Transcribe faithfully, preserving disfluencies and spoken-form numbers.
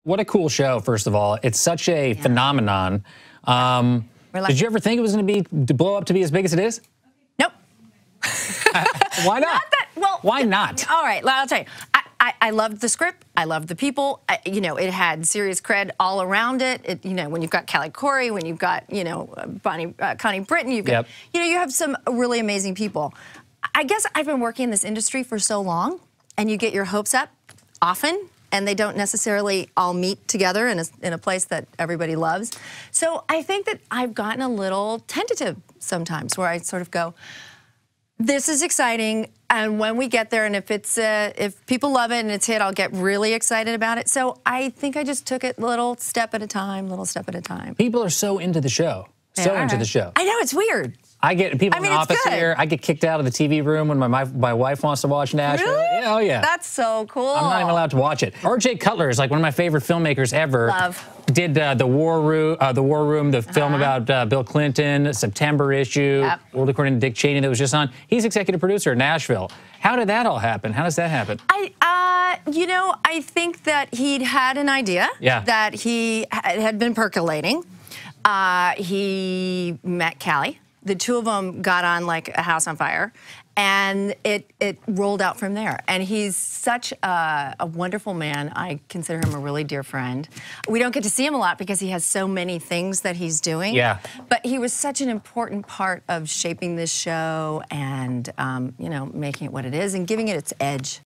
What a cool show, first of all. It's such a yeah. phenomenon. Um, like, did you ever think it was going to be to blow up to be as big as it is? Nope. uh, why not? not that, well, why not? All right, I'll tell you. I, I, I loved the script. I loved the people. I, you know, it had serious cred all around it. it. You know, when you've got Callie Corey, when you've got, you know, Bonnie, uh, Connie Britton, you've got, yep. you know, you have some really amazing people. I guess I've been working in this industry for so long, and you get your hopes up often, and they don't necessarily all meet together in a, in a place that everybody loves. So I think that I've gotten a little tentative sometimes, where I sort of go, this is exciting, and when we get there, and if it's uh, if people love it and it's hit, I'll get really excited about it. So I think I just took it little step at a time, little step at a time. People are so into the show, they so are. into the show. I know, it's weird. I get people I mean, in the office good. here. I get kicked out of the T V room when my my, my wife wants to watch Nashville. Really? Yeah, oh yeah. That's so cool. I'm not even allowed to watch it. R J Cutler is like one of my favorite filmmakers ever. Love. Did uh, the War Room, uh, the War Room, the uh-huh. film about uh, Bill Clinton, September issue, yep. World According to Dick Cheney that was just on. He's executive producer at Nashville. How did that all happen? How does that happen? I, uh, you know, I think that he'd had an idea yeah. that he had been percolating. Uh, he met Callie. The two of them got on like a house on fire, and it it rolled out from there. And he's such a, a wonderful man. I consider him a really dear friend. We don't get to see him a lot because he has so many things that he's doing. Yeah. But he was such an important part of shaping this show and, um, you know, making it what it is and giving it its edge.